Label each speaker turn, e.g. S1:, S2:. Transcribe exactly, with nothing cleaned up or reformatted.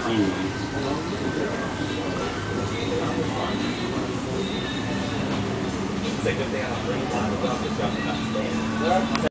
S1: It's a good thing I don't drink a lot of stuff.